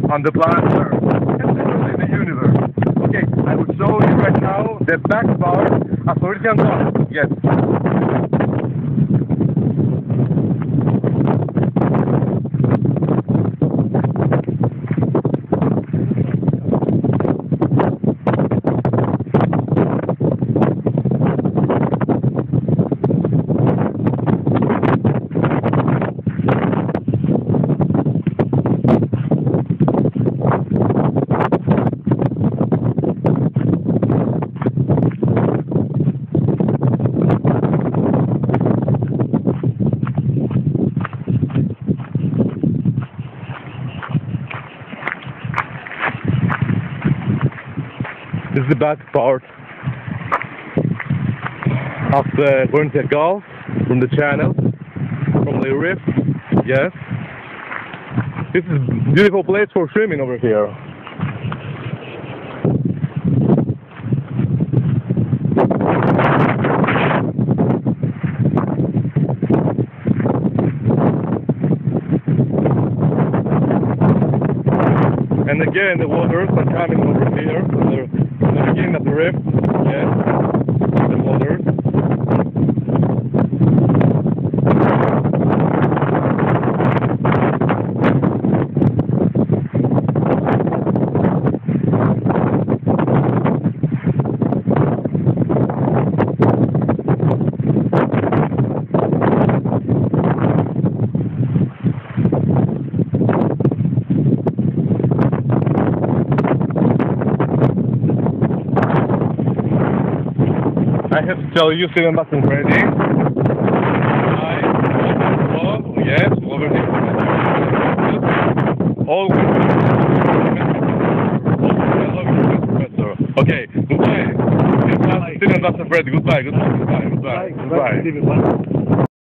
on the planet Earth, and literally the universe. Okay, I will show you right now the back part of Floridian Golf. Yes. This is the back part of the Floridian Gulf from the channel, from the reef. Yes, this is a beautiful place for swimming over here. And again, the waters are coming over here from the beginning of the rift. Yes, the waters. I have to tell you, Steven Batson ready. Yes, over here. Always. Professor. Okay, goodbye. Steven Batson ready. Goodbye.